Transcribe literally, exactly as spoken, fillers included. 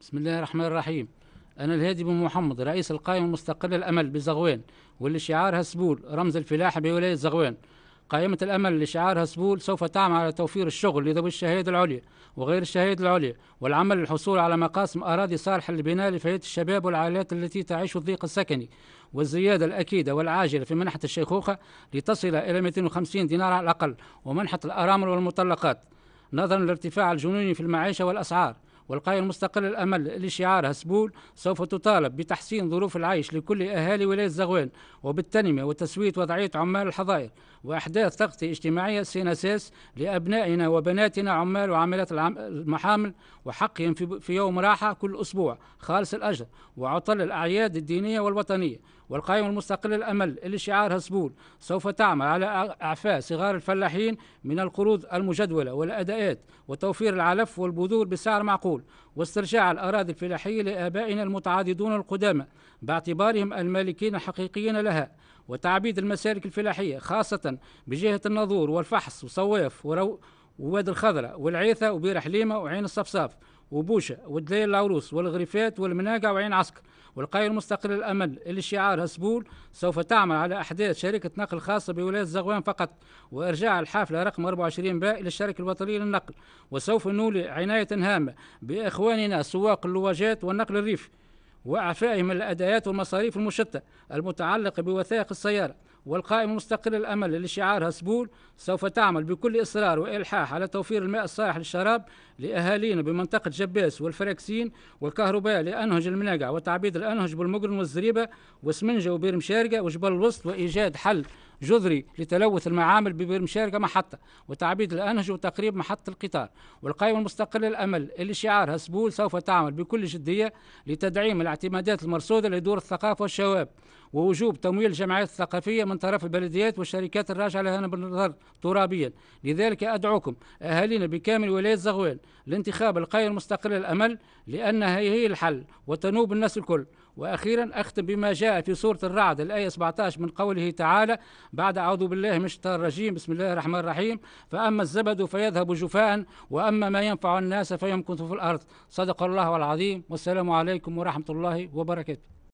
بسم الله الرحمن الرحيم. أنا الهادي بن محمد، رئيس القائمة المستقلة الأمل بزغوان، واللي شعارها سبول رمز الفلاحة بولاية زغوان. قائمة الأمل اللي شعارها سبول سوف تعمل على توفير الشغل لذوي الشهادة العليا وغير الشهادة العليا، والعمل للحصول على مقاسم أراضي صالحة للبناء لفئات الشباب والعائلات التي تعيش الضيق السكني، والزيادة الأكيدة والعاجلة في منحة الشيخوخة لتصل إلى مئتين وخمسين دينار على الأقل، ومنحة الأرامل والمطلقات نظرا للارتفاع الجنوني في المعيشة والأسعار. والقائمة المستقلة الأمل اللي شعارها سبول سوف تطالب بتحسين ظروف العيش لكل أهالي ولاية زغوان، وبالتنمية وتسوية وضعية عمال الحظائر، وإحداث تغطية اجتماعية سيناساس لأبنائنا وبناتنا عمال وعاملات المحامل، وحقهم في, في يوم راحة كل أسبوع خالص الأجر، وعطل الأعياد الدينية والوطنية. والقائمة المستقلة الأمل اللي شعارها سبول سوف تعمل على إعفاء صغار الفلاحين من القروض المجدولة والأداءات، وتوفير العلف والبذور بسعر معقول، واسترجاع الأراضي الفلاحية لآبائنا المتعاضدون القدامى باعتبارهم المالكين الحقيقيين لها، وتعبيد المسالك الفلاحية خاصة بجهة الناظور والفحص وصواف وواد الخضراء والعيثة وبير حليمة وعين الصفصاف وبوشة ودليل العروس والغريفات والمناقع وعين عسكر. والقائمة المستقلة الأمل اللي شعارها سبول سوف تعمل على إحداث شركة نقل خاصة بولاية زغوان فقط، وإرجاع الحافلة رقم أربعة وعشرين باء إلى الشركة الوطنية للنقل. وسوف نولي عناية هامة بإخواننا سواق اللواجات والنقل الريفي، وإعفائهم من الأدايات والمصاريف المشتة المتعلقة بوثائق السيارة. والقائمة المستقلة الأمل اللي شعارها سبول سوف تعمل بكل إصرار وإلحاح على توفير الماء الصالح للشراب لأهالينا بمنطقة جباس والفراكسين، والكهرباء لأنهج المناقع وتعبيد الأنهج بالمقرن والزريبة وسمنجة وبير مشارقة وجبل الوسط، وإيجاد حل جذري لتلوث المعامل ببير مشارقة محطة، وتعبيد الأنهج وتقريب محطة القطار. والقائمة المستقلة الأمل اللي شعارها سبول سوف تعمل بكل جدية لتدعيم الاعتمادات المرصودة لدور الثقافة والشباب، ووجوب تمويل الجمعيات الثقافية من طرف البلديات والشركات الراجعة لها بالنظر ترابيا. لذلك أدعوكم أهالينا بكامل ولاية زغوان لانتخاب القائمة المستقلة الأمل، لأنها هي الحل وتنوب الناس الكل. وأخيرا أختم بما جاء في سورة الرعد الآية سبعة عشر من قوله تعالى بعد أعوذ بالله من الشيطان الرجيم بسم الله الرحمن الرحيم: فأما الزبد فيذهب جفاء وأما ما ينفع الناس فيمكث في الأرض. صدق الله العظيم، والسلام عليكم ورحمة الله وبركاته.